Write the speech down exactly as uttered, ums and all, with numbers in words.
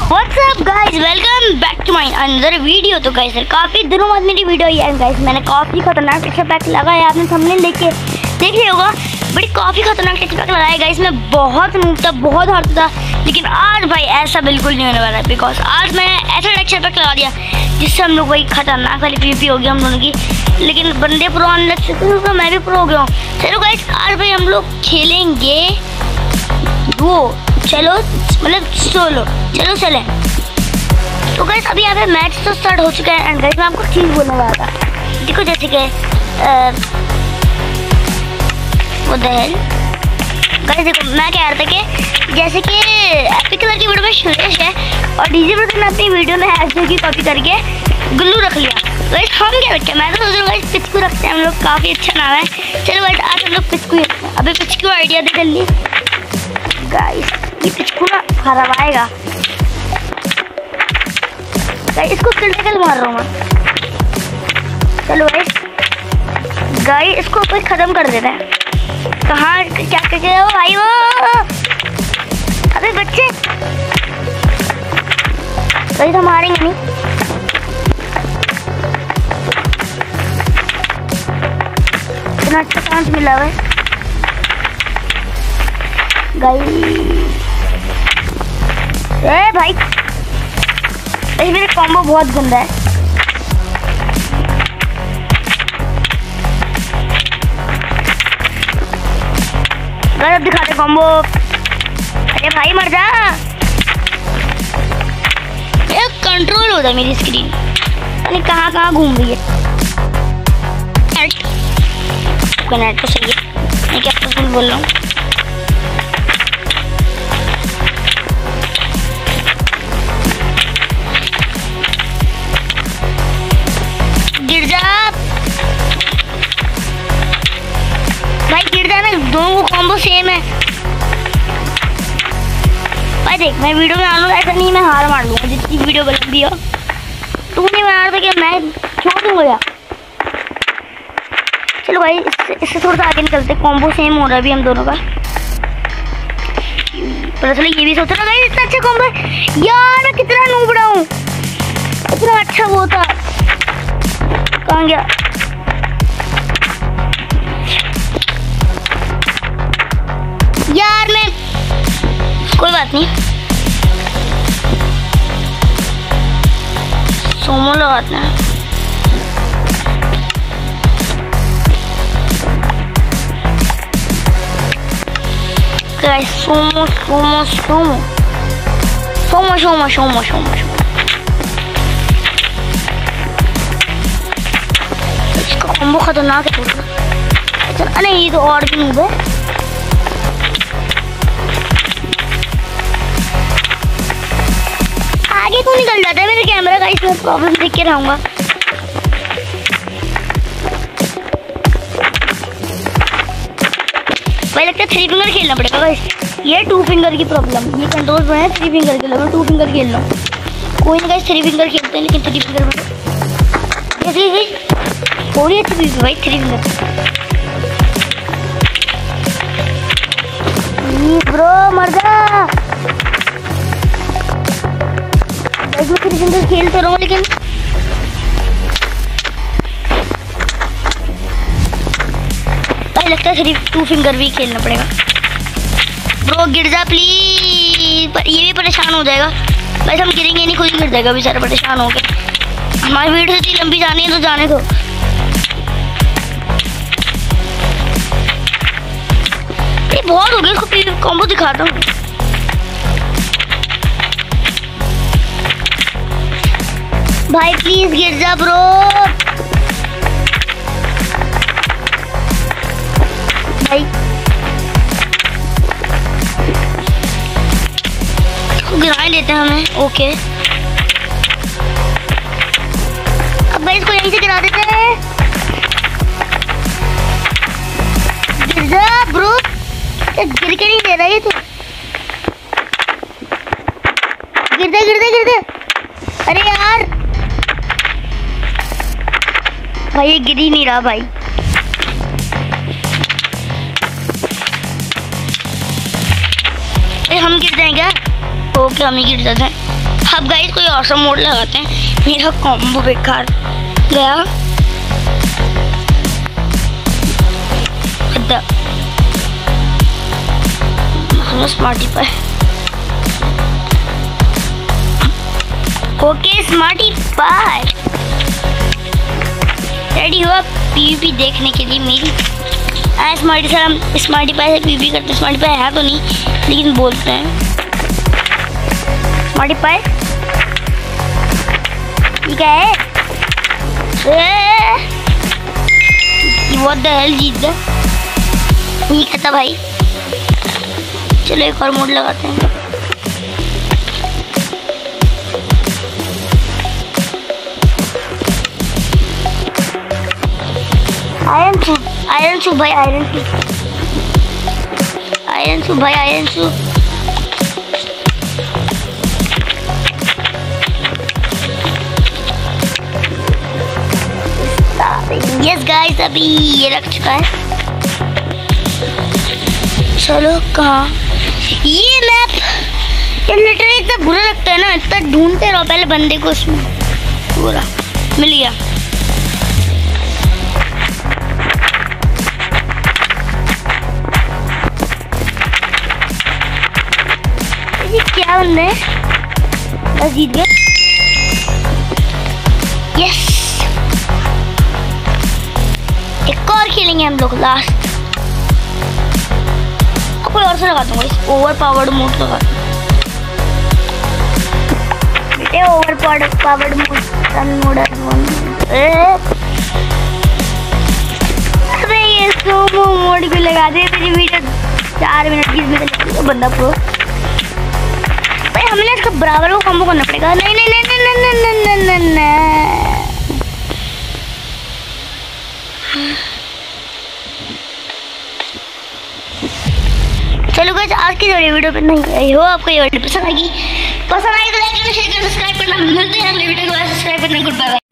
What's up guys, welcome back to my another video. तो guys काफ़ी दिनों बाद मेरी वीडियो आई है गाइस। मैंने काफ़ी खतरनाक टेक्सचर पैक लगाया, आपने थंबनेल देख के देख लिया होगा। बड़ी काफ़ी खतरनाक टेक्सचर पैक लगाया गाइस। मैं बहुत नूब था, बहुत हार्ड था, लेकिन आज भाई ऐसा बिल्कुल नहीं होने वाला है। बिकॉज आज मैंने ऐसा टेक्सचर पैक लगा दिया जिससे हम लोग भाई खतरनाक वाली पीवीपी होगी हम दोनों की। लेकिन बंदे प्रो आने लग चुके हैं, तो मैं भी प्रो हो गया हूँ। चलो गाइस आज भाई हम लोग खेलेंगे वो, चलो मतलब सोलो, चलो चलें। तो गाइस अभी यहाँ पे मैच तो स्टार्ट हो चुका है। एंड गाइस मैं आपको चीज़ बोलने वाला था, देखो जैसे कि वो दहल गाइस, देखो मैं कह रहा था कि जैसे कि एपिक कलर की वीडियो में सुरेश है और डीजे ब्रदर ने अपनी वीडियो में हैशटैग की कॉपी करके गुल्लू रख लिया। गाइस हम क्या रखते हैं, मैं तो सोच रहा हूँ गाइस पिचकू रखते हैं हम लोग, काफ़ी अच्छा नाम है। चलो गाइस आज हम लोग पिचकू ही रखते हैं। अभी पिचकू आइडिया दे जल्दी गाइस, ये पिचकू ना हरवाएगा गाइस, इसको क्रिटिकल मार रहा हूँ मैं। चलो गाइस गाइस इसको ऊपर खत्म कर देते हैं। कहाँ क्या कर रहे हो भाई? वो अबे बच्चे गाइस हम हारेंगे नहीं। इतना अच्छा चांस मिला है गाइस। ए भाई इस मेरे कॉम्बो बहुत गंदा है। गलत दिखाते कॉम्बो। अरे भाई मर जा, ये कंट्रोल होता है मेरी स्क्रीन, यानी कहाँ कहाँ घूम रही है। नेट नेट तो सही है, मैं क्या कुछ बोल रहा हूँ। गिर जा भाई, गिर जा ना, दोनों को कॉम्बो सेम है भाई। देख मैं वीडियो में आ लूँ, ऐसा नहीं मैं हार मार लूँगा जितनी वीडियो बन दी हो। तू नहीं मार रहा कि मैं छोड़ दूँगा या? चलो भाई इससे इससे थोड़ा सा आगे निकलते, कॉम्बो सेम हो रहा है अभी हम दोनों का। पता चलो ये भी सोच रहा भाई इतना अच्छा कॉम्बो है यार, मैं कितना नूबड़ा हूँ, इतना अच्छा वो था। कहाँ गया? यार मैं कोई बात नहीं, सोमो लगाते हैं। गाइस सोमो सोमो सोमो सोमो सोमो सोमो सोमो इसका कॉम्बो खतरनाक है थोड़ा। अरे ये तो और भी नूब है। आगे क्यों निकल जाता है मेरे कैमरा का, इसमें प्रॉब्लम देख के रहूंगा। भाई लगता है थ्री फिंगर खेलना पड़ेगा गाइस, ये टू फिंगर की प्रॉब्लम, ये कंट्रोल में है थ्री फिंगर के लिए, मैं टू फिंगर खेल रहा हूँ। कोई नहीं गाइस थ्री फिंगर खेलते हैं, लेकिन थ्री फिंगर में जैसे थोड़ी अच्छी चीज़ भाई थ्री फिंगर। ब्रो मर जा, मैं थ्री फिंगर खेल तो रहा हूँ, लेकिन भाई लगता है थ्री टू फिंगर भी खेलना पड़ेगा। ब्रो गिर जा प्लीज, पर ये भी परेशान हो जाएगा। बस हम गिरेंगे नहीं, खुद ही गिर जाएगा बेचारा परेशान हो गया। हमारी वीडियो इतनी लंबी जानी है तो जाने दो। ये बहुत हो गया, इसको कॉम्बो दिखाता हूँ। भाई प्लीज गिर जा ब्रो। भाई गिरा लेते हैं हमें, ओके। अब भाई इसको यहीं से गिरा देते हैं। गिर जा ब्रो, गिर के नहीं दे रहा ये तो। गिर दे गिर दे गिर दे। अरे यार भाई ये गिर ही नहीं रहा भाई। हम गिर जाएंगे, ओके हम ही गिर जाते हैं। अब गाइस कोई ऑसम मोड लगाते हैं। मेरा कॉम्बो बेकार गया। Smarty pie. Okay smarty pie ready हुआ पीवीपी देखने के लिए मेरी। आ, स्मार्टी सर हम स्मार्टी पाई से पीवीपी करते हैं। स्मार्टी पाई है तो नहीं लेकिन बोलते हैं स्मार्टी पाई। ठीक है व्हाट द हेल जीत द ये कहता भाई। चलो एक और मोड लगाते हैं। आयरन सूट आयरन सूट भाई आयरन सूट आयरन सूट भाई आयरन सूट। यस गाइस अभी ये रख चुका है। चलो कहाँ ये मैप ये लिटरली इतना बुरा लगता है ना। इतना ढूंढते रहो पहले बंदे को उसमें। पूरा मिल गया। ये क्या बंदे हैं? बस जीत गए। यस एक और खेलेंगे हम लोग लास्ट। कोई और से लगा दूंगा इस ओवर पावर्ड मोड लगा बेटे। Over powered mode run mode अबे ये सोमो मोड भी लगा दे। मेरी वीडियो चार मिनट की इसमें चलेगी। बंदा प्रो भाई हमने इसका बराबर को कॉम्बो करना पड़ेगा। नहीं नहीं नहीं नहीं नहीं नहीं नहीं नहीं। चलो गाइस आज की वीडियो पे नहीं आई हो आपको ये वीडियो पसंद आएगी। पसंद आई तो लाइक करना शेयर करना सब्सक्राइब करना। मिलते हैं अगले वीडियो को। सब्सक्राइब करना। Good bye.